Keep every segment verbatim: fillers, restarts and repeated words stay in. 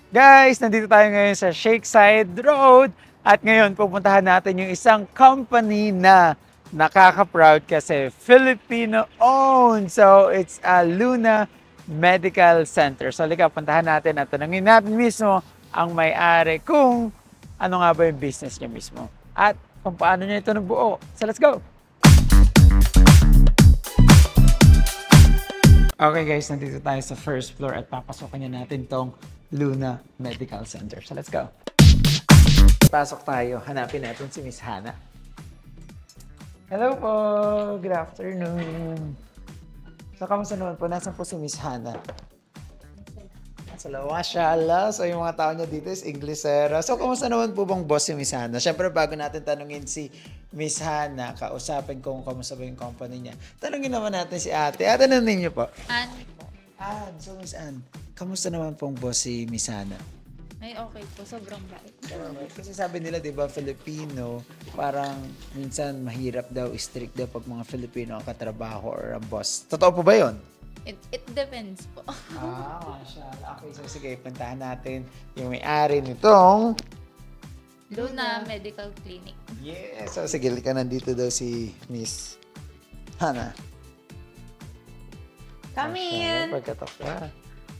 Guys, nandito tayo ngayon sa Shakeside Road at ngayon pupuntahan natin yung isang company na nakaka-proud kasi Filipino-owned. So, it's a Luna Medical Center. So, halika, puntahan natin at tanungin natin mismo ang may-ari kung ano nga ba yung business niya mismo at kung paano niya ito nabuo. So, let's go! Okay guys, nandito tayo sa first floor at papasokan niya natin tong Luna Medical Center. So let's go. Pasok tayo. Hanapin natin si Miss Hana. Hello po. Good afternoon. So kamusta naman po? Nasaan po si Miss Hana? Nasa loob. Mashallah. So yung mga tao niya dito is Inglesera. So kamusta naman po bang boss si Miss Hana? Siyempre bago natin tanungin si Miss Hana, kausapin kung kamusta ba yung company niya. Tanungin naman natin si ate. Ate, ano ninyo po? Ann po. Ann. So Miss Ann, kamusta naman pong boss si Miss Hana? Ay, okay po. Sobrang bait. Kasi sabi nila, di ba, Filipino, parang minsan mahirap daw, strict daw pag mga Filipino ang katrabaho or ang boss. Totoo po ba yun? It, it depends po. Ah, mashallah. Okay, so sige, puntahan natin yung may-ari nitong Luna Medical Clinic. yes. So sige, ka nandito daw si Miss Hana. Come in. Pagkatok ka.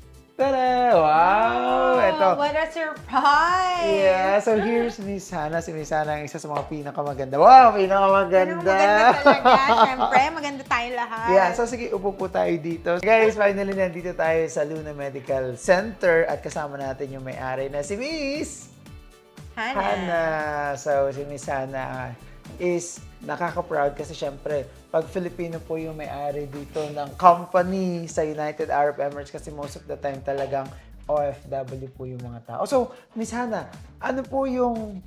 Tada! Wow! Ito. What a surprise! Yeah, so here's Miss Hana. Si Miss Hana ang isa sa mga pinakamaganda. Wow, pinakamaganda! Ano, maganda talaga. Siyempre, maganda tayo lahat. Yeah, so sige, upo po tayo dito. Guys, finally nandito tayo sa Luna Medical Center at kasama natin yung may-ari na si Miss Hana. Hana. So, si Miss Hana is nakaka-proud kasi syempre, pag Filipino po yung may-ari dito ng company sa United Arab Emirates kasi most of the time talagang O F W po yung mga tao. So, Miss Hana, ano po yung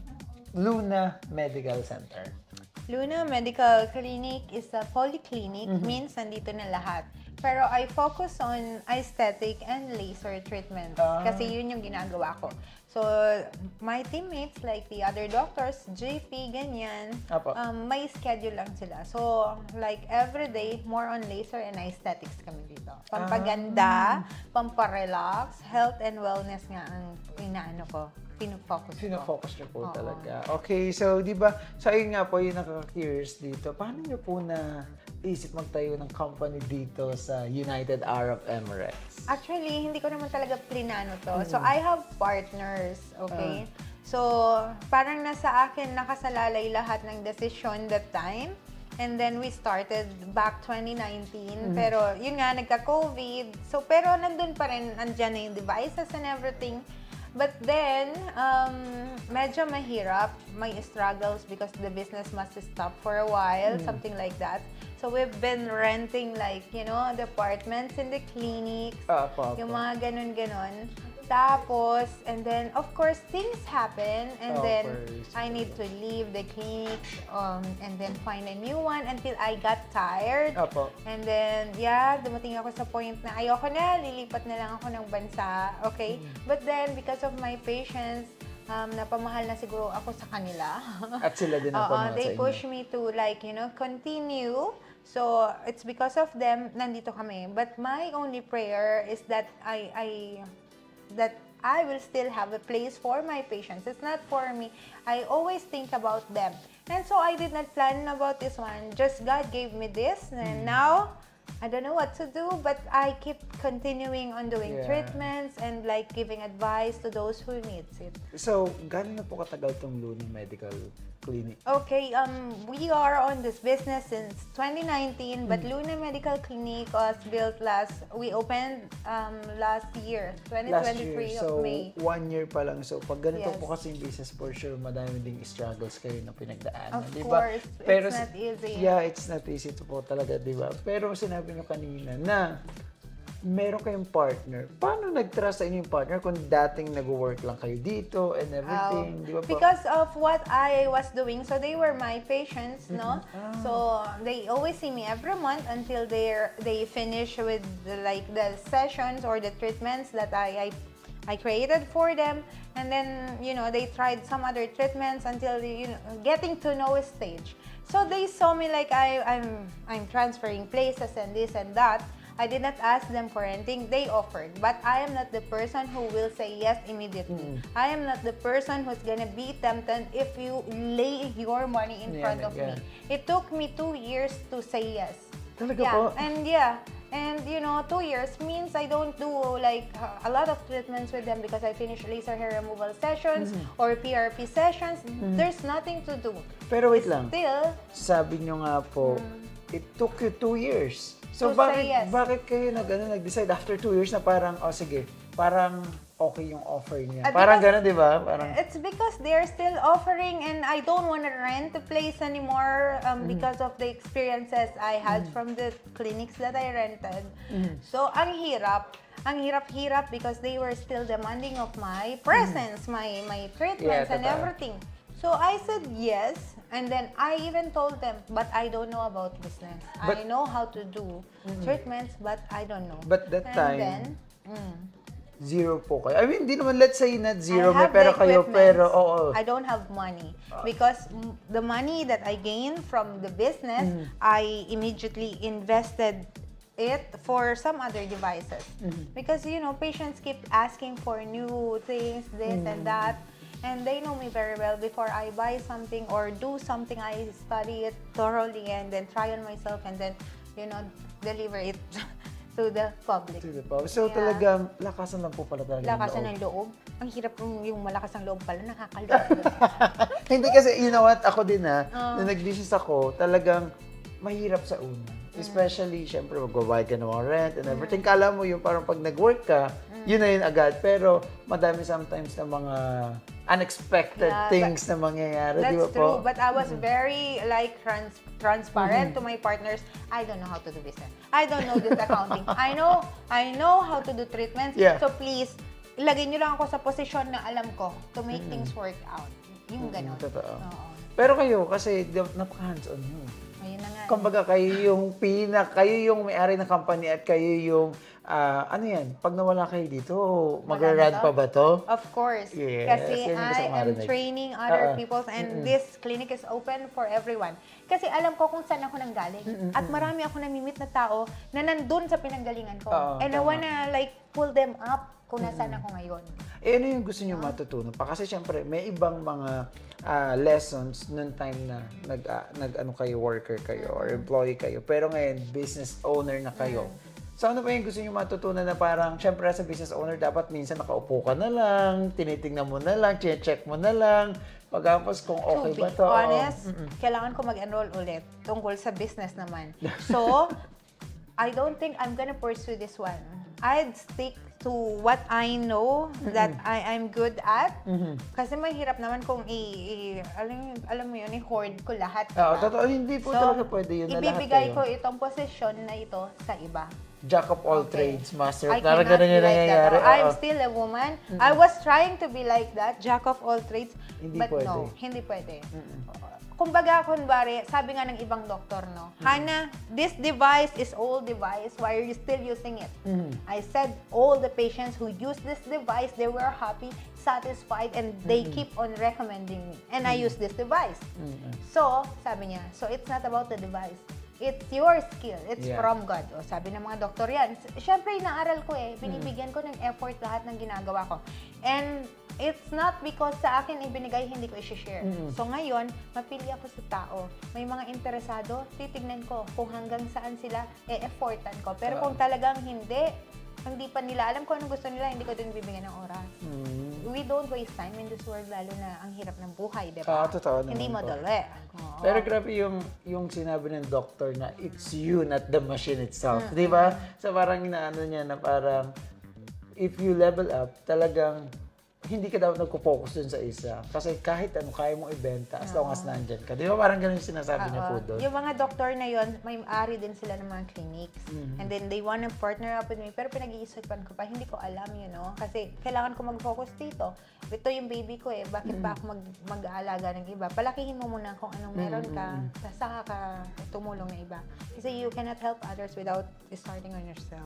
Luna Medical Center? Luna Medical Clinic is a polyclinic, Mm-hmm. means nandito na lahat. Pero I focus on aesthetic and laser treatments Ah. kasi yun yung ginagawa ko. So, my teammates, like the other doctors, G P, ganyan, Apo. um, may schedule lang sila. So, like every day, more on laser and aesthetics kami dito. Pampaganda, pamparelax, health and wellness nga ang inaano ko, pinofocus ko. Sinofocus niyo po Oo. talaga. Okay, so di ba, sa so, nga po yung nakaka-curious dito, paano niyo po na isip magtayo ng company dito sa United Arab Emirates? Actually, hindi ko naman talaga plinano to. So, Mm. I have partners, okay? Ah. So, parang nasa akin nakasalalay lahat ng decision that time. And then, we started back twenty nineteen. Mm. Pero, yun nga, nagka-COVID. So, pero nandun pa rin, andyan na yung devices and everything. But then, um, medyo mahirap. May struggles because the business must stop for a while, Mm. something like that. So, we've been renting like, you know, the apartments in the clinics, Ah, Apo, apo. yung mga ganun-ganon. Tapos, and then, of course, things happen. And Of then, course. I need to leave the clinic um, and then find a new one until I got tired. Apo. And then, yeah, dumating ako sa point na ayoko na, lilipat na lang ako ng bansa, okay? But then, because of my patients, um, napamahal na siguro ako sa kanila. At sila din ang Oo, pamahal sa they inyo. push me to like, you know, continue. So, it's because of them, nandito kami. But my only prayer is that I, I, that I will still have a place for my patients. It's not for me. I always think about them. And so, I did not plan about this one. Just God gave me this. And now, I don't know what to do, but I keep continuing on doing Yeah. treatments and like giving advice to those who needs it. So, gano'n na po katagal tong Luna Medical Clinic? Okay, um, we are on this business since twenty nineteen, but Luna Medical Clinic was built last, we opened um, last year, twenty twenty-three Last year. So, of May. one year pa lang. So, pag ganito Yes. po kasi yung business, for sure, madami ding struggles kayo na pinagdaanan. Of di ba? course, it's Pero, not easy. Yeah, it's not easy to po talaga, di ba? Pero sinabi nyo kanina na meron kayong partner. Paano nag-trust sa inyo yung partner kung dating nag-work lang kayo dito and everything? Um, di ba po? because of what I was doing, so they were my patients, no? Ah. So they always see me every month until they they finish with the, like the sessions or the treatments that I, I I created for them, and then you know they tried some other treatments until you know getting to know a stage. So they saw me like I I'm I'm transferring places and this and that. I did not ask them for anything. They offered. But I am not the person who will say yes immediately. Mm. I am not the person who's gonna be tempted if you lay your money in Yeah, front of yeah. me. It took me two years to say yes. Talaga yeah. po? And yeah. And you know, two years means I don't do like uh, a lot of treatments with them because I finished laser hair removal sessions Mm-hmm. or P R P sessions. There's nothing to do. Pero wait lang. Still, Sabi nyo nga po, it took you two years. So To bakit say yes. bakit kayo nag, ano, nag-decide after two years na parang, oh sige, parang okay yung offer niya. Uh, Parang because- gano'n, di ba? Parang, it's because they're still offering and I don't want to rent the place anymore um, because of the experiences I had from the clinics that I rented. So, ang hirap. Ang hirap-hirap because they were still demanding of my presence, my my treatments Yeah, and totoo. everything. So, I said yes. And then, I even told them, but I don't know about business. I But- know how to do treatments, but I don't know. But that and time, then, mm, zero po kayo. I mean, di naman, let's say not zero, I may have pera the kayo, equipments. pero oo. I don't have money because m- the money that I gained from the business, Mm. I immediately invested it for some other devices. Mm-hmm. Because, you know, patients keep asking for new things, this and Mm. that. And they know me very well. Before I buy something or do something, I study it thoroughly and then try on myself and then, you know, deliver it to the public. To the pub. So Yeah. talagang lakasan lang po pala talaga ng Lakasan loob. ng loob. Ang hirap yung, yung malakas ang loob pala, nakakaloob. Hindi kasi, you know what, ako din ha, Oh. nung nag-business ako, talagang mahirap sa una. Especially, syempre, magbabayad ka ng mga rent and everything. Kala mo yung parang pag nag-work ka, yun na yun agad. Pero madami sometimes na mga unexpected Yeah, things na mangyayari, di ba That's po? true, but I was very like trans transparent to my partners. I don't know how to do business. I don't know this accounting. I know I know how to do treatments. Yeah. So please, ilagay niyo lang ako sa posisyon na alam ko to make things work out. Yung ganon. Totoo. Oo. Pero kayo, kasi di- napaka-hands-on nyo. Ayun na nga. Kumbaga, kayo yung pinak, kayo yung may-ari ng company at kayo yung, ah, ano yan, pag nawala kayo dito, magra-run na pa to? ba to? Of course. Yes, Kasi yun yung gusto I ko am marinig. training other Oo. people and this clinic is open for everyone. Kasi alam ko kung saan ako nanggaling. At marami ako namimit na tao na nandun sa pinanggalingan ko. Oo, and I tama. wanna like pull them up kung nasaan ako ngayon. Eh, ano yung gusto nyo matutunan pa? Kasi syempre, may ibang mga ah, lessons noong time na nag, ah, nag ano kayo, worker kayo or employee kayo. Pero ngayon, business owner na kayo. So ano ba yung gusto nyo matutunan na parang, syempre sa business owner, dapat minsan nakaupo ka na lang, tinitingnan mo na lang, check mo na lang, pagkapos kung okay to ba be to. honest, kailangan ko mag-enroll ulit tungkol sa business naman. So, I don't think I'm gonna pursue this one. I'd stick to what I know that I I'm good at. Kasi mahirap naman kung i, i alam, alam mo yun, i-hoard ko lahat. Oo, diba? totoo, hindi po talaga pwede yun na lahat ibibigay kayo. ko itong posisyon na ito sa iba. Jack of all Okay. trades, master. I Parang cannot ganun be yung like that. nangyayari. Oh, I'm Oo. still a woman. I was trying to be like that, jack of all trades. Hindi but pwede. no, hindi pwede. Kumbaga, kunwari, sabi nga ng ibang doktor, no, Hannah, this device is old device. Why are you still using it? I said all the patients who use this device, they were happy, satisfied, and they keep on recommending me. And I use this device. So, sabi niya, so it's not about the device. It's your skill. It's Yeah. from God. O, sabi ng mga doktor yan. Siyempre, inaaral ko eh. Binibigyan ko ng effort lahat ng ginagawa ko. And it's not because sa akin ibinigay, hindi ko i-share. So ngayon, mapili ako sa tao. May mga interesado, titignan ko kung hanggang saan sila e-effortan ko. Pero kung talagang hindi, hindi pa nila alam kung anong gusto nila, hindi ko din bibigyan ng oras. We don't waste time in this world, lalo na ang hirap ng buhay, di ba? Ah, totoo naman Hindi po. madali. Oo. Pero grabe yung yung sinabi ng doctor na it's you, not the machine itself. Di ba? So parang inaano niya na parang if you level up, talagang hindi ka dapat nagko-focus dun sa isa. Kasi kahit ano, kaya mong ibenta as long as nandyan ka. Di ba parang ganun yung sinasabi niya po Oo. doon? Yung mga doktor na yon, may ari din sila ng mga clinics. And then they wanna partner up with me. Pero pinag-iisipan ko pa, hindi ko alam, you know. Kasi kailangan ko mag-focus dito. Ito yung baby ko eh. Bakit ba ako mag mag-aalaga ng iba? Palakihin mo muna kung anong meron ka. Tapos saka ka tumulong na iba. Kasi you cannot help others without starting on yourself.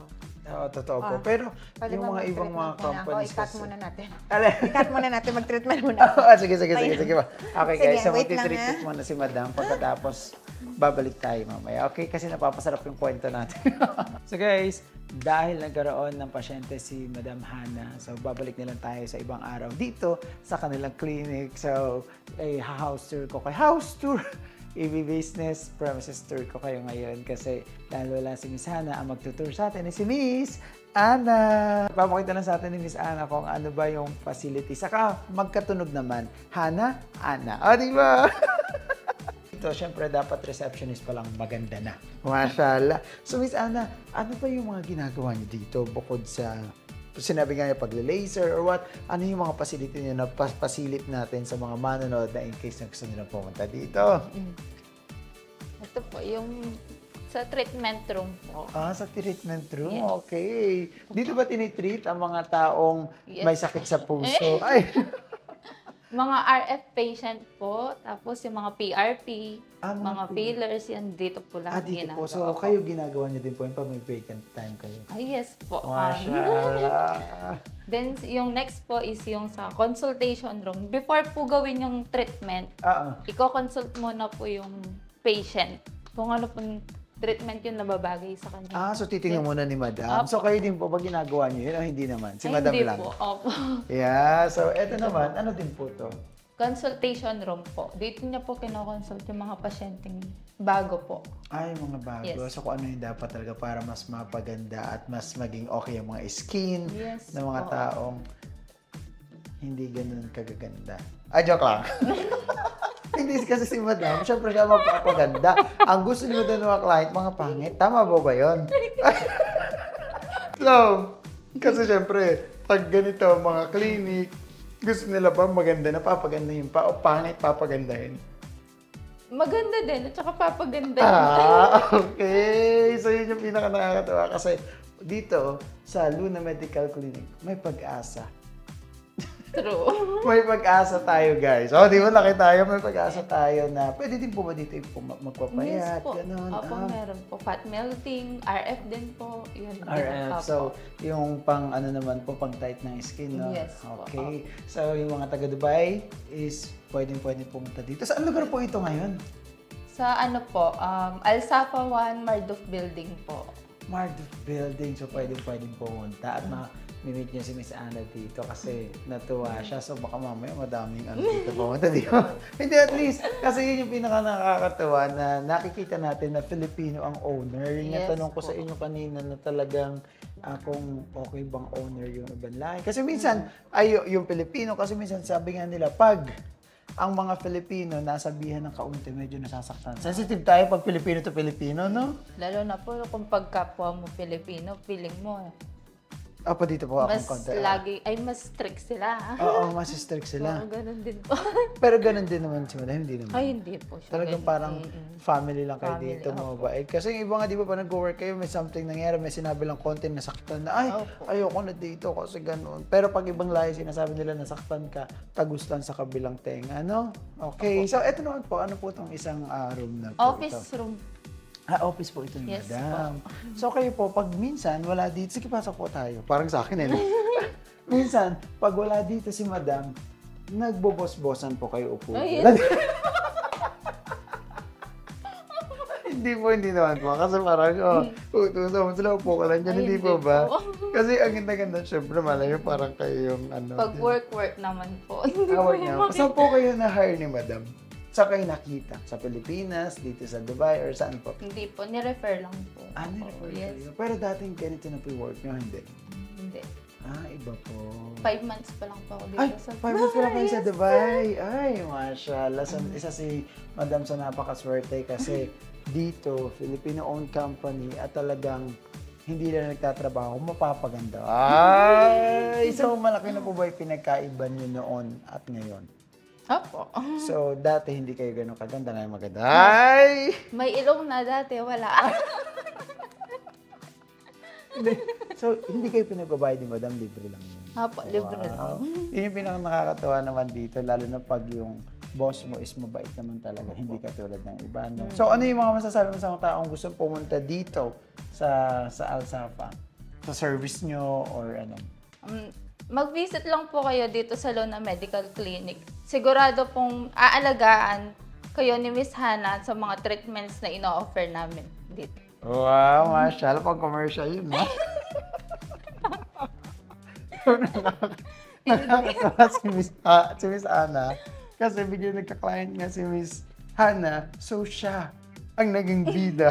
Oo, totoo po. Ah. Pero Pwede yung ba mga ibang mga mag-treatment muna ako? companies I-cut kasi... muna natin. Alin? I-cut muna natin. Mag-treatment muna ako. Ah, sige, sige, sige, Ayun. sige ba. Okay Sige, guys, so wait lang, magti-treatment ah. muna si Madam pagkatapos babalik tayo mamaya. Okay, kasi napapasarap yung kwento natin. So guys, dahil nagkaroon ng pasyente si Madam Hana, so babalik na lang tayo sa ibang araw dito sa kanilang clinic. So, ay house tour ko kay house tour. E B Business Premises Tour ko kayo ngayon kasi dahil wala si Miss Hana, ang magtutour sa atin ay si Miss Ana. Papakita lang sa atin ni Miss Ana kung ano ba yung facility. Saka magkatunog naman, Hana, Ana. O, di ba? Ito, syempre dapat receptionist pa lang maganda na. Mashallah. So Miss Ana, ano ba yung mga ginagawa niyo dito bukod sa sinabi nga niya pagle-laser or what? Ano yung mga facility niyo na pasilip natin sa mga manonood na in case na gusto nila pumunta dito? Ito po, yung sa treatment room po. Ah, sa treatment room? Yes. Okay. Dito ba tinitreat ang mga taong Yes. may sakit sa puso? Ay! Mga R F patient po, tapos yung mga P R P, Ah, mga mga P- fillers, yan dito po lang Ah, dito po. So, ginagawa. kayo ginagawa niyo din po yung pag may vacant time kayo. Ah, yes po. Um, Mashallah. then, yung next po is yung sa consultation room. Before po gawin yung treatment, Ah, ah. i-consult muna po yung patient kung ano pong treatment yung nababagay sa kanya. Ah, so titingnan Yes. muna ni Madam. Apo. So, kayo din po ba ginagawa niyo yun o hindi naman? Si Ay, Madam hindi lang? po. Opo. Yeah. So, eto naman. Ano din po to? Consultation room po. Dito niya po kinoconsult yung mga pasyenteng bago po. Ay, mga bago. Yes. So, kung ano yung dapat talaga para mas mapaganda at mas maging okay ang mga skin Yes. ng mga Oo. taong hindi ganun kagaganda. Ah, joke lang. Hindi kasi si Madam, syempre siya magpapaganda. Ang gusto ni Madam ng mga client, mga pangit. Tama ba ba yun? So, kasi syempre, pag ganito, mga clinic, gusto nila ba maganda na papagandahin pa o pangit papagandahin? Maganda din at saka papaganda. Ah, okay. So, yun yung pinaka nakakatawa kasi dito sa Luna Medical Clinic, may pag-asa. True. May pag-asa tayo, guys. O, di ba laki tayo? May pag-asa tayo na pwede din po ba dito yung mag- magpapayat? Yes po. Ganun. Opo, Ah. meron po. Fat melting, R F din po. Yun, R F. Opo. So, yung pang ano naman po, pang tight ng skin, no? Yes po. Okay. So, yung mga taga Dubai is pwedeng pwede pumunta dito. Saan lugar po ito ngayon? Sa ano po, um, Al Safa one Marduf Building po. Marduk Building. So, pwedeng pwedeng pumunta at ma meet niya si Miss Ana dito kasi natuwa siya. So, baka mamaya madaming ano dito pumunta, di ba? Hindi, at least, kasi yun yung pinaka nakakatawa na nakikita natin na Filipino ang owner. Yung Yes natanong ko po. sa inyo kanina na talagang ah, kung okay bang owner yung ibang lahi. Kasi minsan, ay yung Filipino, kasi minsan sabi nga nila, pag ang mga Filipino nasabihan ng kaunti, medyo nasasaktan. Sensitive tayo pag Filipino to Filipino, no? Lalo na po kung pagkapwa mo Pilipino, feeling mo Ah, pa dito po mas akong konti. lagi, ay mas strict sila. Oo, mas strict sila. Oo, ganun din po. Pero ganun din naman si Madam, hindi naman. Ay, hindi po siya. Talagang ganun. parang Mm-mm. family lang kayo Family, dito, opo. mabait. Kasi yung iba nga, di ba, pa nag-work kayo, may something nangyari, may sinabi lang konti, nasaktan na, ay, Opo. ayoko na dito kasi ganun. Pero pag ibang lahi, sinasabi nila nasaktan ka, tagustan sa kabilang tenga, no? Okay, so eto naman po, ano po itong isang ah, room na po Office ito? room. Ah, office po ito ni Yes Madam. So kayo po, pag minsan wala dito, sige pasok po tayo. Parang sa akin eh. no? Minsan, pag wala dito si Madam, nagbobos-bosan po kayo upo. Ay, Hindi po, hindi naman po. Kasi parang, oh, utusan mo sila, upo ka lang dyan. Ay, Hindi hindi po ba? po. Kasi ang ganda-ganda, syempre, malayo parang kayo yung ano. Pag work-work naman po. Hindi Ah, po work yung niya. makita. Saan po kayo na-hire ni Madam? Saan kayo nakita? Sa Pilipinas, dito sa Dubai, or saan po? Hindi po, ni-refer lang po. Ah, nirefer yes. kayo. Pero dating ganito na po yung work nyo, hindi? Hindi. Ah, iba po. Five months pa lang po ako dito Ay, sa five months pa lang kayo sa Yes. Dubai. Ay, mashallah. Sa, isa si Madam sa napakaswerte kasi dito, Filipino-owned company at talagang hindi na nagtatrabaho, mapapaganda. Ay, so malaki na po ba yung pinagkaiba niyo noon at ngayon? Opo. So, dati hindi kayo ganun kaganda, ngayon maganda. Ay! May ilong na dati, wala. So, hindi kayo pinagbabayad ni Madam, libre lang yun. Opo, libre Wow. lang. Yun yung pinaka nakakatawa naman dito, lalo na pag yung boss mo is mabait naman talaga, hindi katulad ng iba. No? So, ano yung mga masasabi mo sa mga taong gusto pumunta dito sa sa Al Safa? sa service nyo or ano? Um, mag-visit lang po kayo dito sa Luna Medical Clinic. Sigurado pong aalagaan kayo ni Miss Hannah sa mga treatments na ino-offer namin dito. Wow, masyal. Pang commercial yun, ha? Nakakatawa si Miss, ah, si Miss Ana. Kasi bigyan nagka-client nga si Miss Hannah. So, siya ang naging bida.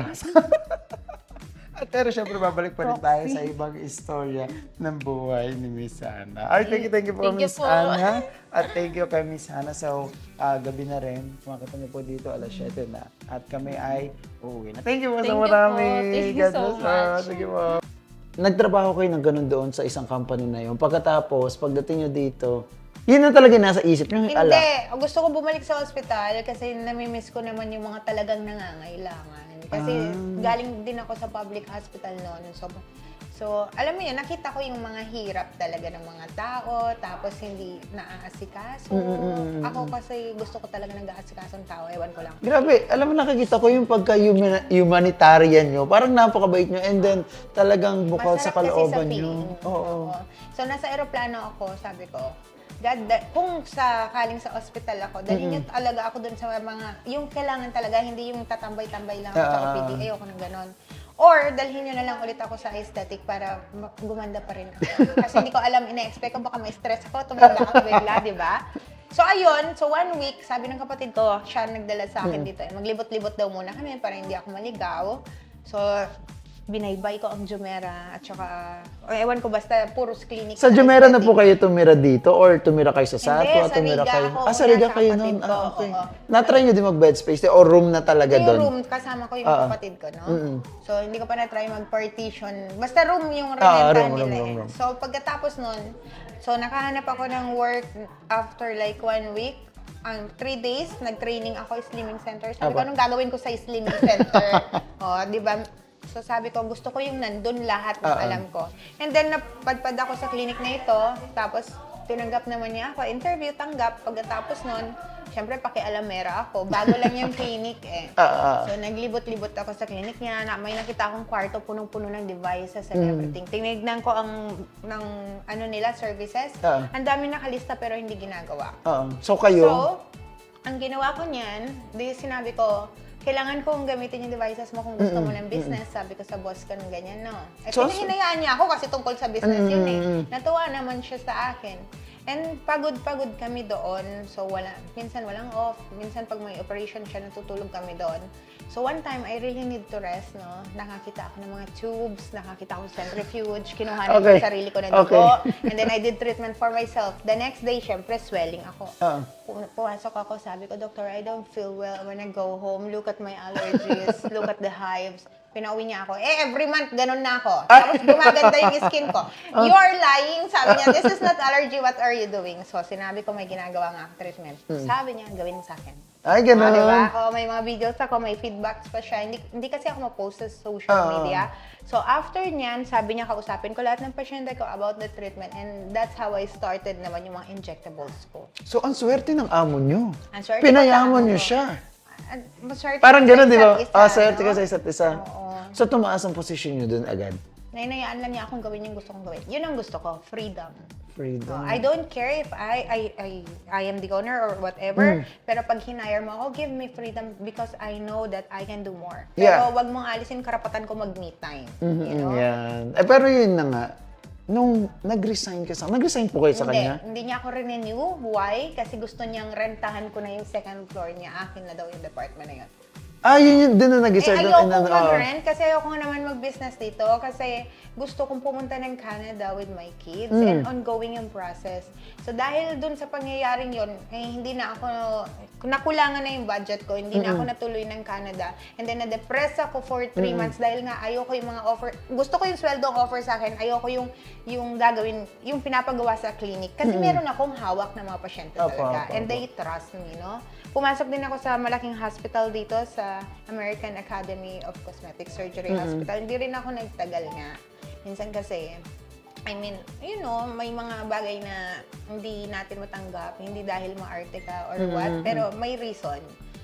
At pero syempre, babalik pa rin tayo sa ibang istorya ng buhay ni Miss Hannah. Ay, thank you, thank you po, Thank you Miss po. Hannah. At thank you kay Miss Hannah. So, ah, gabi na rin. Kumakita niyo po dito, alas siyete na. At kami ay uuwi na. Thank you po Thank sa you marami. po. Thank you God so bless, ah. much. Thank you po. Nagtrabaho kayo ng ganun doon sa isang company na yun. Pagkatapos, pagdating nyo dito, yun na talaga nasa isip nyo. Hindi. Ala. Gusto ko bumalik sa ospital kasi namimiss ko naman yung mga talagang nangangailangan. Kasi Ah. galing din ako sa public hospital noon. So, so, alam mo yun, nakita ko yung mga hirap talaga ng mga tao, tapos hindi naaasikaso. Mm-mm. Ako kasi gusto ko talaga nag-aasikaso ng tao, ewan ko lang. Grabe, alam mo, nakikita ko yung pagka-humanitarian nyo. Parang napakabait nyo. And then, talagang bukal sa Masarap kasi kalooban sa nyo. feeling. Oo. Oo. So, nasa aeroplano ako, sabi ko, God, da- kung sa kaling sa ospital ako, dalhin niyo talaga ako dun sa mga, yung kailangan talaga, hindi yung tatambay-tambay lang ako sa Ah. O P D. Ayoko ng ganon. Or, dalhin niyo na lang ulit ako sa aesthetic para ma- gumanda pa rin ako. Kasi hindi ko alam, ina-expect ko baka may stress ako, tumanda ako bigla, di ba? So, ayun. So, one week, sabi ng kapatid ko, siya nagdala sa akin dito. eh, Maglibot-libot daw muna kami para hindi ako maligaw. So, binaybay ko ang Jumeirah at saka, o ewan ko, basta puros clinic. Sa Jumeirah na aesthetic. po kayo tumira dito or tumira kayo sa Satwa? Hindi, sa tumira Riga kayo? ako. Ah, sa Una Riga sa kayo kapatid noon. ko, Ah, okay. oo. Na-try nyo din mag-bed space o room na talaga Yung doon? room, kasama ko yung Ah, ah. kapatid ko, no? Mm-mm. So, hindi ko pa na-try mag-partition. Basta room yung Ah, renentahan room, nila room, eh. room, room. So, pagkatapos nun, so, nakahanap ako ng work after like one week. Um, three days, nag-training ako slimming center. Sabi ko, Apa. anong gagawin ko sa slimming center? O, di ba? So, sabi ko, gusto ko yung nandun lahat ng Ah, ah. alam ko. And then, napadpad ako sa clinic na ito. Tapos, tinanggap naman niya ako. Interview, tanggap. Pagkatapos nun, syempre, pakialamera ako. Bago lang yung clinic eh. Ah, ah. So, naglibot-libot ako sa clinic niya. Na, may nakita akong kwarto, punong-puno ng devices and Mm. everything. Tinignan ko ang ng ano nila, services. Ah. Ang dami nakalista pero hindi ginagawa. Oo. So, kayo? So, ang ginawa ko niyan, di sinabi ko, kailangan kong gamitin yung devices mo kung gusto mo ng business. Sabi ko sa boss ko ng ganyan, no. Eh, So, pinahinayaan niya ako kasi tungkol sa business yun eh. Mm. Natuwa naman siya sa akin. And pagod-pagod kami doon. So, wala, minsan walang off. Minsan pag may operation siya, natutulog kami doon. So, one time, I really need to rest, no. Nakakita ako ng mga tubes, nakakita ako sa centrifuge, kinuha na Okay. yung sarili ko na dugo. Okay. And then, I did treatment for myself. The next day, syempre, swelling ako. Oo. Pu- Pumasok ako, sabi ko, Doctor, I don't feel well when I go home. Look at my allergies. Look at the hives. Pinauwi niya ako. Eh, every month, ganun na ako. Tapos gumaganda yung skin ko. You're lying. Sabi niya, this is not allergy. What are you doing? So, sinabi ko, may ginagawa nga ako treatment. Sabi niya, gawin mo sa akin. Ay, Oh, ganun. diba? Oh, may mga videos ako, may feedbacks pa siya. Hindi, hindi kasi ako ma-post sa social Oo. media. So, after niyan, sabi niya, kausapin ko lahat ng pasyente ko about the treatment. And that's how I started naman yung mga injectables ko. So, ang swerte ng amo nyo. Ang swerte ko sa Pinayaman amo nyo ko. siya. Ah, maswerte Parang ka sa ganun, di ba? isa't isa, Ah, swerte no? ka sa isa't isa. Oo. So, tumaas ang posisyon nyo dun agad. Nainayaan lang niya akong gawin yung gusto kong gawin. Yun ang gusto ko, freedom. Freedom. Oh, I don't care if I I I I am the owner or whatever, Mm. pero pag hinire mo ako, give me freedom because I know that I can do more. Yeah. Pero wag mong alisin karapatan ko mag-me time. Mhm, You know? Yan. Eh, pero yun na nga, nung nag-resign ka sa, nag-resign po kayo sa Hindi, kanya? hindi niya ako renew. Why? Kasi gusto niyang rentahan ko na yung second floor niya. Akin na daw yung department na yun. Ah, yun yun, dun na Eh, nag-resign. ayoko dun- ah, mag-rent kasi ayoko nga naman mag-business dito kasi gusto kong pumunta ng Canada with my kids Mm. and ongoing yung process. So, dahil dun sa pangyayaring yon eh, hindi na ako, nakulangan na yung budget ko, hindi na ako natuloy ng Canada. And then, na-depress ako for three months dahil nga ayoko yung mga offer, gusto ko yung sweldong offer sa akin, ayoko yung, yung gagawin, yung pinapagawa sa clinic. Kasi meron akong hawak na mga pasyente Opo, talaga. opo, And opo. they trust me, no? Pumasok din ako sa malaking hospital dito sa American Academy of Cosmetic Surgery Hospital. Hindi rin ako nagtagal nga. Minsan kasi, I mean, you know, may mga bagay na hindi natin matanggap, hindi dahil maarte ka or what, pero may reason.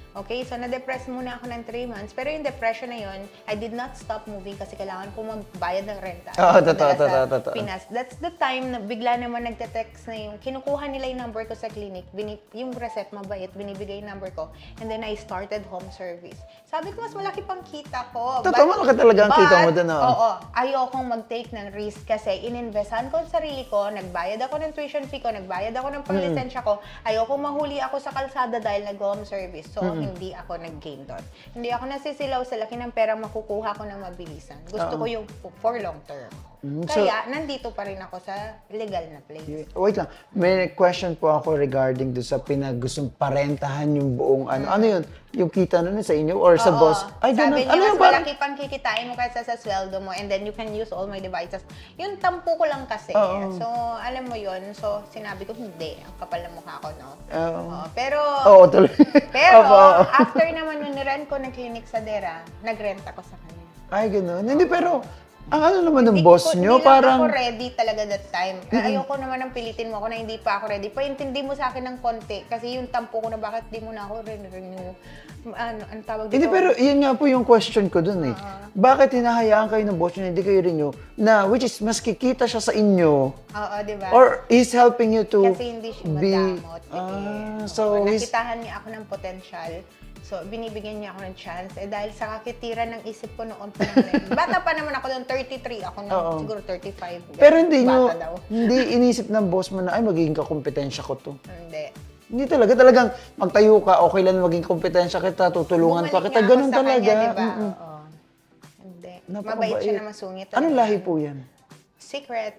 Okay, so na-depress muna ako ng three months. Pero yung depression na yun, I did not stop moving kasi kailangan ko magbayad ng renta. Oo, Dala totoo, sa totoo, totoo. Pinas. That's the time na bigla naman nagte-text na yung, kinukuha nila yung number ko sa clinic, bini, yung reset mabait, binibigay yung number ko, and then I started home service. Sabi ko, mas malaki pang kita ko. Totoo, malaki talaga ang kita mo dun, oh. Oo, ayokong mag-take ng risk kasi ininvestan ko ang sarili ko, nagbayad ako ng tuition fee ko, nagbayad ako ng panglisensya ko, ayokong mahuli ako sa kalsada dahil nag-home service. So, mm-hmm. hindi ako nag-gain doon. Hindi ako nasisilaw sa laki ng pera makukuha ko ng mabilisan. Gusto Uh-oh. ko yung for long term. Mm, so, kaya, nandito pa rin ako sa legal na place. Wait lang. May question po ako regarding do sa pinagustong parentahan yung buong ano. Mm. Ano yun? Yung kita nun sa inyo or sa Oo. boss? Ay, Sabi ganun. niya, Ano mas yung parang... malaki pang kikitain mo kaysa sa sweldo mo and then you can use all my devices. Yung tampo ko lang kasi. Oo. So, alam mo yun. So, sinabi ko, hindi. Ang kapal na mukha ko, no? Oo. Oo, pero, Oo, tuloy. pero, Opo, oo. after naman nung nirent ko ng clinic sa Dera, nagrent ako sa kanya. Ay, ganun. Hindi, pero... Ang ano naman ng Hindi boss ko- nyo, hindi parang... lang ako ready talaga that time. Ayoko naman ang pilitin mo ako na hindi pa ako ready. Paintindi mo sa akin ng konti. Kasi yung tampo ko na bakit di mo na ako renew. Ano, ang tawag dito? Hindi, pero yun nga po yung question ko dun eh. Bakit hinahayaan kayo ng boss nyo, hindi kayo renew, na which is mas kikita siya sa inyo, Oo, di ba? or he's helping you to Kasi hindi siya be... madamot. eh. Ah, Oo, so he's... nakitahan niya ako ng potential. So, binibigyan niya ako ng chance. Eh, dahil sa kakitiran ng isip ko noon pa naman. Bata pa naman ako noon, thirty-three. Ako noon, Oo. siguro thirty-five. Pero hindi nyo, Bata daw. hindi inisip ng boss mo na, ay, magiging kakompetensya ko to. Hindi. Hindi talaga, talagang magtayo ka, okay lang maging kompetensya kita, tutulungan pa Bumalik kita, nga ako ganun sa talaga. Kanya, diba? Mm-mm. Oo. Hindi. Napakabait. Mabait siya na masungit. Anong lahi po yan? Secret.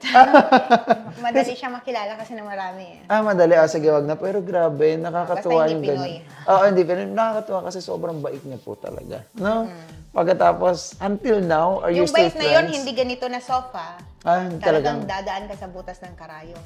Madali siya makilala kasi na marami eh. Ah, madali. Ah, sige, wag na. Pero grabe, nakakatuwa Basta hindi yung Pinoy. ganun. Oo, hindi Pinoy. Nakakatuwa kasi sobrang bait niya po talaga. No? Pagkatapos, until now, are you Yung still bait na yun, friends? hindi ganito na sofa. Ah, Talagang talagang. dadaan ka sa butas ng karayom.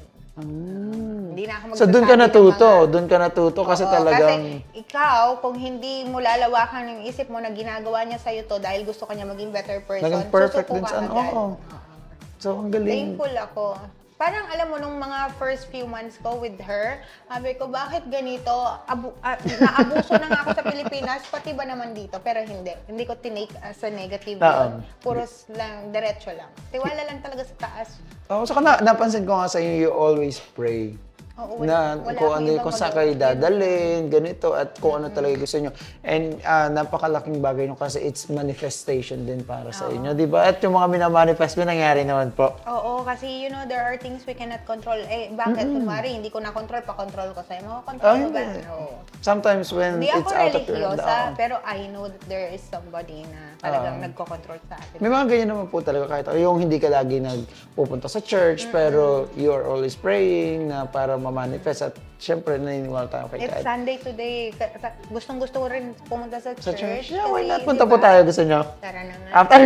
Mm. Hindi na ako So, doon ka magsasabi ng natuto. mga- Doon ka natuto kasi Oo, talagang... Kasi ikaw, kung hindi mo lalawakan yung isip mo na ginagawa niya sa'yo to dahil gusto ka niya maging better person, Naging perfect susuko din ka sa ano. agad. Oo. So, ang galing. Thankful ako. Parang alam mo, nung mga first few months ko with her, sabi ko, bakit ganito? Abu ah, naabuso na nga ako sa Pilipinas, pati ba naman dito? Pero hindi. Hindi ko tinake as a negative Oo. yun. Puros lang, diretso lang. Tiwala lang talaga sa taas. Oo, saka na, napansin ko nga sa inyo, you always pray. Oo, wala- na wala kung akong ano ibang kung saan magawa. kayo dadalhin, ganito, at kung ano talaga gusto nyo. And ah, napakalaking bagay nyo kasi it's manifestation din para sa inyo, di ba? At yung mga minamanifest mo, nangyari naman po. Oo, kasi you know, there are things we cannot control. Eh, bakit? Kunwari, hindi ko na-control, pa-control ko sa'yo. Makakontrol Oh, mo ba? hindi. Oo. Sometimes when Hindi it's ako out of your hand, religyosa, oo. pero I know that there is somebody na talagang Oo. nagko-control sa atin. May mga ganyan naman po talaga kahit yung hindi ka lagi nagpupunta sa church, pero you are always praying na para ma-manifest. At syempre, naniniwala tayo kay It's God. Sunday today. Ka- ka- Gustong-gusto ko rin pumunta sa Sa church. church? Yeah, why kasi, not? Punta di po ba? tayo, gusto nyo? Tara na nga. After.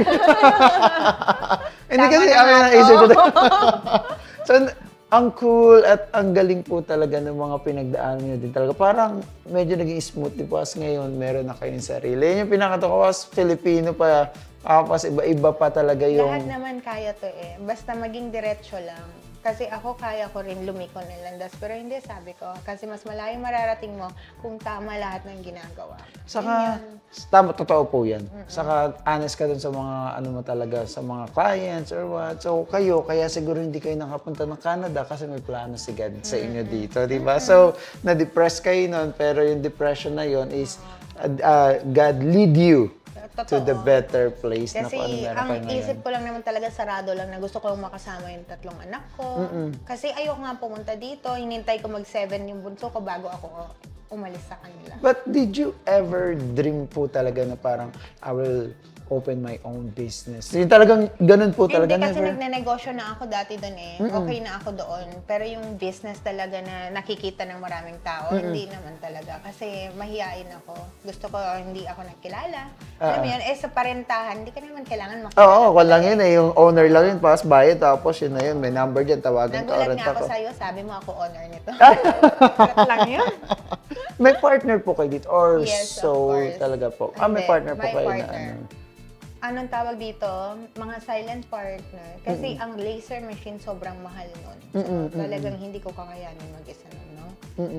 Hindi Tama kasi na kami nga naisip to. ko. So, ang cool at ang galing po talaga ng mga pinagdaanan niyo din talaga. Parang medyo naging smooth di po as ngayon meron na kayong sarili. Yun yung pinakatawa was Filipino pa. Tapos iba-iba pa talaga yung... Lahat naman kaya to eh. Basta maging diretso lang. Kasi ako kaya ko rin lumiko ng landas. Pero hindi, sabi ko. Kasi mas malayo mararating mo kung tama lahat ng ginagawa. Saka, tama, totoo po yan. Saka, honest ka dun sa mga, ano mo talaga, sa mga clients or what. So, kayo, kaya siguro hindi kayo nakapunta ng Canada kasi may plano si God sa inyo dito, di ba? So, na-depress kayo nun, pero yung depression na yon is, uh, uh, God lead you to Totoo. the better place na kung ano Kasi meron ang kayo ngayon. isip ko lang naman talaga sarado lang na gusto ko lang makasama yung tatlong anak ko. Kasi ayoko nga pumunta dito. Hinintay ko mag-seven yung bunso ko bago ako umalis sa kanila. But did you ever dream po talaga na parang, I will open my own business? Yung talagang ganun po talaga. Hindi kasi never? nagnenegosyo na ako dati doon eh. Okay na ako doon. Pero yung business talaga na nakikita ng maraming tao, hindi naman talaga. Kasi mahihain ako. Gusto ko hindi ako nakilala. Alam mo yun, eh sa parentahan, hindi ka naman kailangan makilala. Oo, oh, lang yun eh. Yung owner lang yun, pass bayad, tapos yun na yun. May number dyan, tawagan ka, Nagulat rent nga ako ako. sa'yo, sabi mo ako owner nito. Cut lang yun. May partner po kayo dito? Or Yes, of so course. talaga po? Ah, may Hindi, partner po may kayo partner. na ano? Anong tawag dito? Mga silent partner. Kasi ang laser machine sobrang mahal nun. So, talagang hindi ko kakayanin mag-isa nun, no? Mm-mm.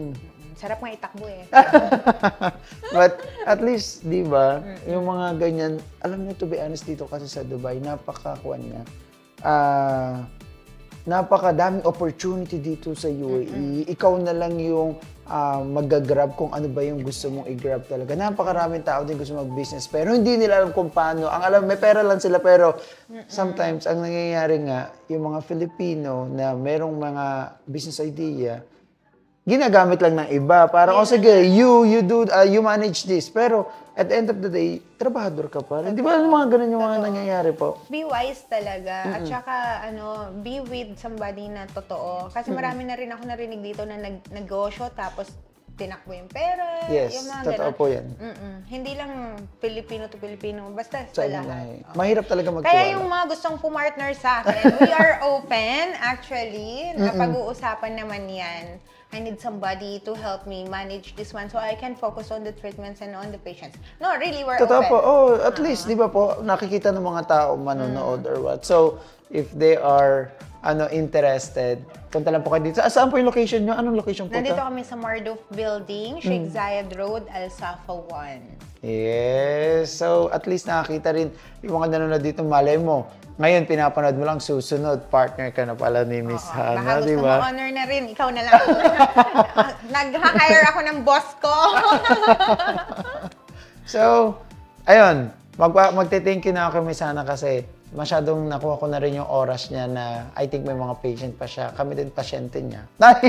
Sarap nga itakbo eh. But at least, di ba, yung mga ganyan, alam niyo, to be honest dito kasi sa Dubai, napakakuan niya. Ah, napakadaming opportunity dito sa U A E. Ikaw na lang yung uh, mag-grab kung ano ba yung gusto mong i-grab talaga. Napakaraming tao din gusto mag-business pero hindi nila alam kung paano. Ang alam, may pera lang sila pero sometimes ang nangyayari nga, yung mga Filipino na merong mga business idea, ginagamit lang ng iba. Parang, oh sige, you, you do, uh, you manage this. Pero at the end of the day, trabahador ka pa rin. Di ba mga ganun yung mga nangyayari po? Be wise talaga. Mm-mm. At saka, ano, be with somebody na totoo. Kasi marami na rin ako narinig dito na nag negosyo tapos tinakbo yung pera. Yes, yung mga totoo ganun. po yan. Mm-mm. Hindi lang Pilipino to Pilipino. Basta Sa sa lahat. oh. Mahirap talaga magtiwala. Kaya yung mga gustong pumartner sa akin, we are open, actually. Napag-uusapan naman yan. I need somebody to help me manage this one so I can focus on the treatments and on the patients. No, really, we're Totoo open. po. Oh, at uh-huh. least, di ba po, nakikita ng mga tao manonood mm. or what. So, if they are ano interested, punta lang po kayo dito. Ah, saan po yung location nyo? Anong location po? Nandito kami sa Marduf Building, Sheikh mm. Zayed Road, Al Safa one. Yes. So, at least nakakita rin yung mga nanonood dito, malay mo. Ngayon, pinapanood mo lang, susunod, partner ka na pala ni Miss Oo, Hana, di ba? Baka gusto mo honor na rin, ikaw na lang. Nag-hire ako ng boss ko. So, ayun, mag magte-thank you na ako kay Miss Hana kasi masyadong nakuha ko na rin yung oras niya na I think may mga patient pa siya. Kami din pasyente niya.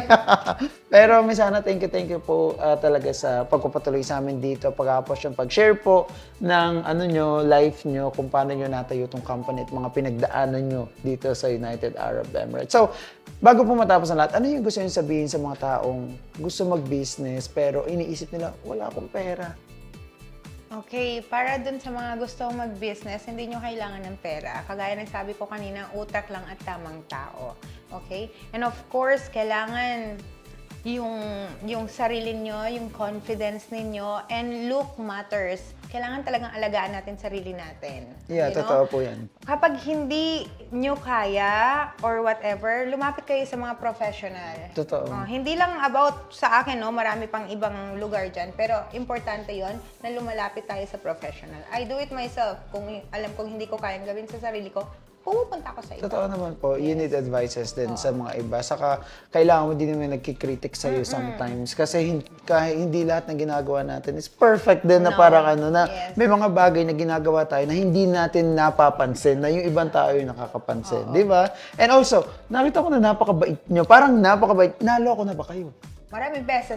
Pero Miss Hana, thank you, thank you po uh, talaga sa pagpapatuloy sa amin dito. Pagkapos yung pag-share po ng ano nyo, life nyo, kung paano nyo natayo itong company at mga pinagdaanan nyo dito sa United Arab Emirates. So, bago po matapos ang lahat, ano yung gusto nyo sabihin sa mga taong gusto mag-business pero iniisip nila, wala akong pera? Okay, para dun sa mga gusto mag-business, hindi nyo kailangan ng pera. Kagaya ng sabi ko kanina, utak lang at tamang tao. Okay? And of course, kailangan yung, yung sarili nyo, yung confidence ninyo, and look matters. Kailangan talagang alagaan natin sarili natin. Yeah, you totoo know? Po yan. Kapag hindi nyo kaya or whatever, lumapit kayo sa mga professional. Totoo. Uh, hindi lang about sa akin, no? Marami pang ibang lugar dyan. Pero importante yon na lumalapit tayo sa professional. I do it myself. Kung alam kong hindi ko kayang gawin sa sarili ko, pumupunta ako sa iba. Totoo naman po. Yes. You need advices din Oo. sa mga iba. Saka, kailangan mo din naman nagkikritik sa'yo mm-hmm. sometimes. Kasi hin kahit hindi lahat ng ginagawa natin is perfect din na no. parang ano na yes. may mga bagay na ginagawa tayo na hindi natin napapansin na yung ibang tao yung nakakapansin. Di ba? And also, nakita ko na napakabait nyo. Parang napakabait. Naloko na ba kayo? Maraming beses.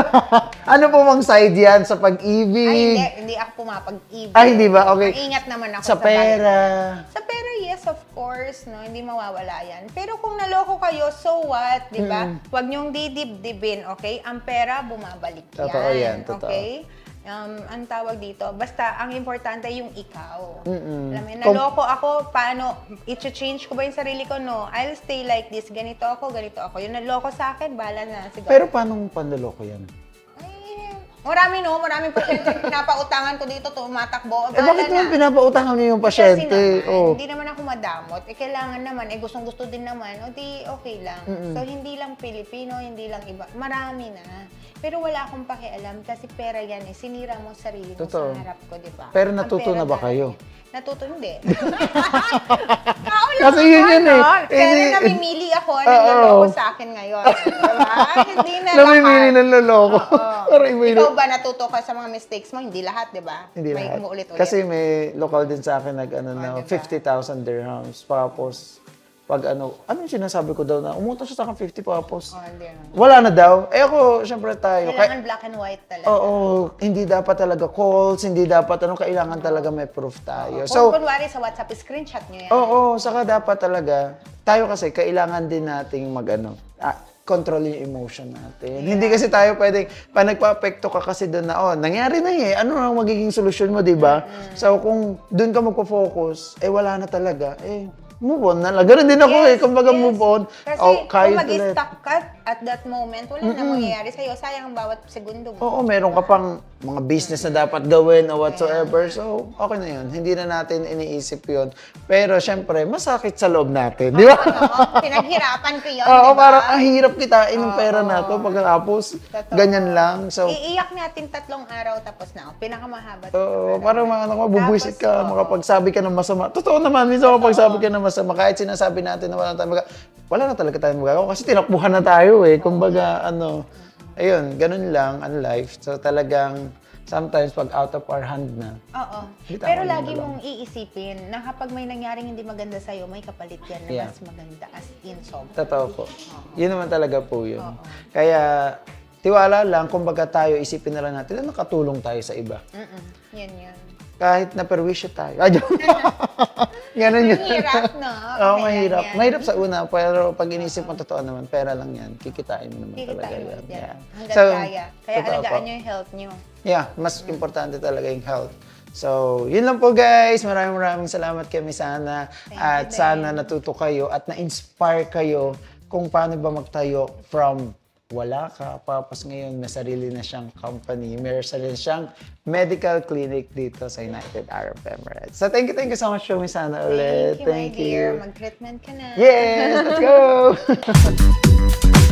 Ano po mang side yan sa pag-ibig? Ay, hindi. Hindi ako pumapag-ibig. Ay, hindi ba? Okay. Maingat naman ako sa, sa pera. Balik. Sa pera, yes, of course. No? Hindi mawawala yan. Pero kung naloko kayo, so what? Di ba? Hmm. Huwag niyong didib-dibin, okay? Ang pera, bumabalik yan. Totoo yan. Totoo. Okay? Um, ang tawag dito, basta ang importante yung ikaw. Mm-mm. Alam mo, naloko ako, paano, i-change ko ba yung sarili ko? No, I'll stay like this. Ganito ako, ganito ako. Yung naloko sa akin, bala na. Siguro. Pero paano panloloko yan? Ay, marami no, maraming pasyente pinapautangan ko dito, tumatakbo. Eh bakit naman pinapautangan niyo yung pasyente? Kasi naman, oh. hindi naman ako madamot. Eh, kailangan naman, eh gustong-gusto din naman. O di, okay lang. Mm-mm. So, hindi lang Pilipino, hindi lang iba. Marami na. Pero wala akong pakialam kasi pera yan eh. Sinira mo sarili mo Totoo. sa harap ko, di ba? Pero natuto na ba kayo? Natuto, hindi. Kasi yun yun eh. Pero namimili ako ng loloko sa akin ngayon. Diba? Hindi na lahat. Namimili ng loloko. Ikaw ba natuto ka sa mga mistakes mo? Hindi lahat, di ba? Hindi may lahat. umuulit-ulit. Kasi may local din sa akin nag ano oh, na diba? fifty thousand dirhams. Tapos, pag ano, ano yung sinasabi ko daw na umutang siya sa akin fifty papos. Oh, hindi. Wala na daw. Eh ako, syempre tayo. Kailangan black and white talaga. Oo, oh, oh, hindi dapat talaga calls, hindi dapat ano, kailangan talaga may proof tayo. Oh, so, kung kunwari sa WhatsApp, screenshot nyo yan. Oo, oh, oh, saka dapat talaga, tayo kasi kailangan din nating mag ano, ah, control yung emotion natin. Yeah. Hindi kasi tayo pwedeng, pa nagpa-apekto ka kasi doon na, oh, nangyari na eh, ano ang magiging solusyon mo, di ba? Mm-hmm. So, kung doon ka magpo-focus, eh wala na talaga, eh, move on na lang. Ganun din ako yes, eh. Kumbaga yes. move on. Kasi oh, kung mag-stuck ka, at that moment, wala na mangyayari sa'yo. Sayang ang bawat segundo mo. Oo, meron ka pang mga business na dapat gawin o whatsoever. So, okay na yun. Hindi na natin iniisip yun. Pero, syempre, masakit sa loob natin. Di ba? Oo, pinaghirapan ko yun, Oo, diba? parang ang hirap kitain yung pera na to. Pagkatapos, Totoo. ganyan lang. So, Iiyak natin tatlong araw tapos na. Pinakamahaba. Oo, parang mga ano, mabubuisit Tapos, ka, oo. makapagsabi ka ng masama. Totoo naman, minsan makapagsabi ka ng masama. Kahit sinasabi natin na wala na tayo magawa, wala na talaga tayo magagawa kasi tinakbuhan na tayo eh. Kumbaga, ano, ayun, ganun lang ang life. So talagang, sometimes pag out of our hand na. Oo. Hindi tama Pero yun lagi na lang. mong iisipin na kapag may nangyaring hindi maganda sa'yo, may kapalit yan na Yeah. mas maganda as in sobra. Totoo po. Yun naman talaga po yun. Kaya, tiwala lang, kumbaga tayo, isipin na lang natin na nakatulong tayo sa iba. Mm-mm. Yan yun. Kahit na perwisyo tayo. Ay, ganun yun. Mahirap, no? Oo, Okay mahirap. lang yan. Mahirap sa una, pero pag inisip mo totoo naman, pera lang yan. Kikitain mo naman talaga Kikitain mo yan. yan. Yeah. Hanggat So, kaya. Kaya totoo alagaan po. nyo yung health nyo. Yeah, mas importante talaga yung health. So, yun lang po guys. Maraming maraming salamat kay Miss Hana. Thank At you sana din. natuto kayo at na-inspire kayo kung paano ba magtayo from wala ka, tapos ngayon may sarili na siyang company, may sarili siyang medical clinic dito sa United Arab Emirates. So, thank you, thank you so much, Miss Hana, ulit. Thank you, my dear. Mag-treatment ka na. Yes, let's go!